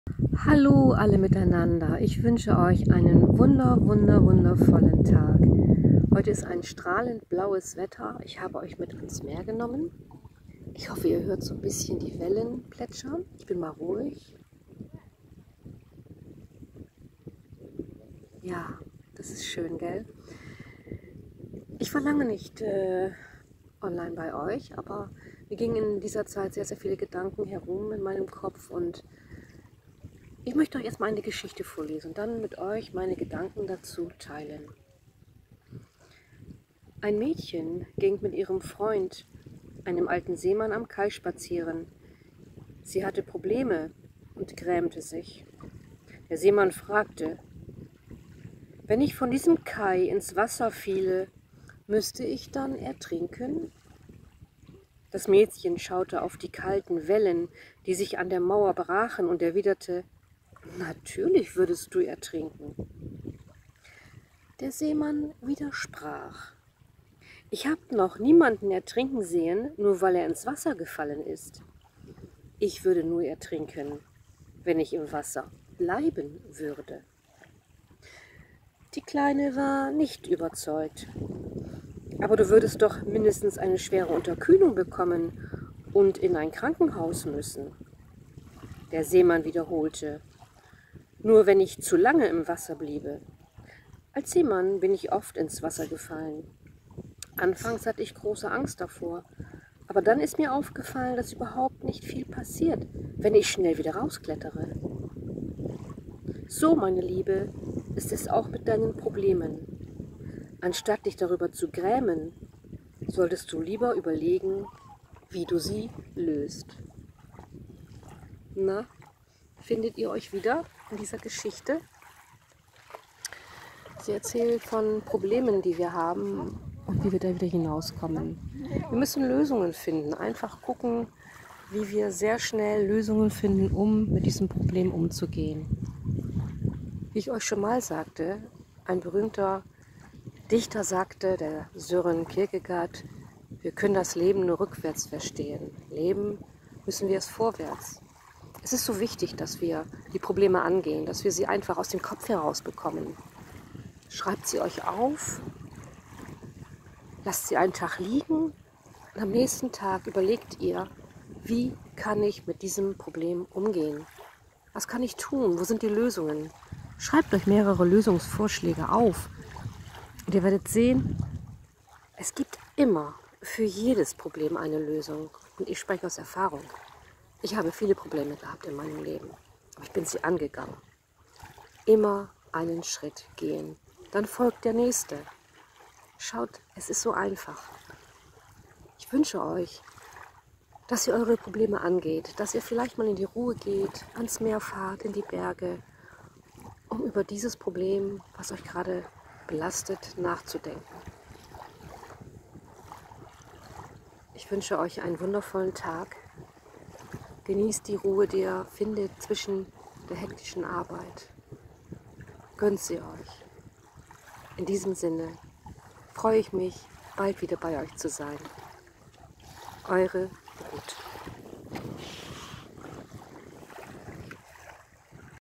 Hallo alle miteinander. Ich wünsche euch einen wundervollen Tag. Heute ist ein strahlend blaues Wetter. Ich habe euch mit ans Meer genommen. Ich hoffe, ihr hört so ein bisschen die Wellen plätschern. Ich bin mal ruhig. Ja, das ist schön, gell? Ich war lange nicht online bei euch, aber mir gingen in dieser Zeit sehr viele Gedanken herum in meinem Kopf und ich möchte euch erstmal eine Geschichte vorlesen und dann mit euch meine Gedanken dazu teilen. Ein Mädchen ging mit ihrem Freund, einem alten Seemann, am Kai spazieren. Sie hatte Probleme und grämte sich. Der Seemann fragte: Wenn ich von diesem Kai ins Wasser fiele, müsste ich dann ertrinken? Das Mädchen schaute auf die kalten Wellen, die sich an der Mauer brachen, und erwiderte: Natürlich würdest du ertrinken. Der Seemann widersprach: Ich habe noch niemanden ertrinken sehen, nur weil er ins Wasser gefallen ist. Ich würde nur ertrinken, wenn ich im Wasser bleiben würde. Die Kleine war nicht überzeugt. Aber du würdest doch mindestens eine schwere Unterkühlung bekommen und in ein Krankenhaus müssen. Der Seemann wiederholte: Nur wenn ich zu lange im Wasser bliebe. Als Seemann bin ich oft ins Wasser gefallen. Anfangs hatte ich große Angst davor, aber dann ist mir aufgefallen, dass überhaupt nicht viel passiert, wenn ich schnell wieder rausklettere. So, meine Liebe, ist es auch mit deinen Problemen. Anstatt dich darüber zu grämen, solltest du lieber überlegen, wie du sie löst. Na, findet ihr euch wieder in dieser Geschichte? Sie erzählt von Problemen, die wir haben und wie wir da wieder hinauskommen. Wir müssen Lösungen finden, einfach gucken, wie wir sehr schnell Lösungen finden, um mit diesem Problem umzugehen. Wie ich euch schon mal sagte, ein berühmter Dichter sagte, der Sören Kierkegaard: Wir können das Leben nur rückwärts verstehen. Leben müssen wir es vorwärts. Es ist so wichtig, dass wir die Probleme angehen, dass wir sie einfach aus dem Kopf heraus bekommen. Schreibt sie euch auf, lasst sie einen Tag liegen und am nächsten Tag überlegt ihr, wie kann ich mit diesem Problem umgehen? Was kann ich tun? Wo sind die Lösungen? Schreibt euch mehrere Lösungsvorschläge auf und ihr werdet sehen, es gibt immer für jedes Problem eine Lösung. Und ich spreche aus Erfahrung. Ich habe viele Probleme gehabt in meinem Leben, aber ich bin sie angegangen. Immer einen Schritt gehen, dann folgt der nächste. Schaut, es ist so einfach. Ich wünsche euch, dass ihr eure Probleme angeht, dass ihr vielleicht mal in die Ruhe geht, ans Meer fahrt, in die Berge, um über dieses Problem, was euch gerade belastet, nachzudenken. Ich wünsche euch einen wundervollen Tag. Genießt die Ruhe, die ihr findet zwischen der hektischen Arbeit. Gönnt sie euch. In diesem Sinne freue ich mich, bald wieder bei euch zu sein. Eure Ruth.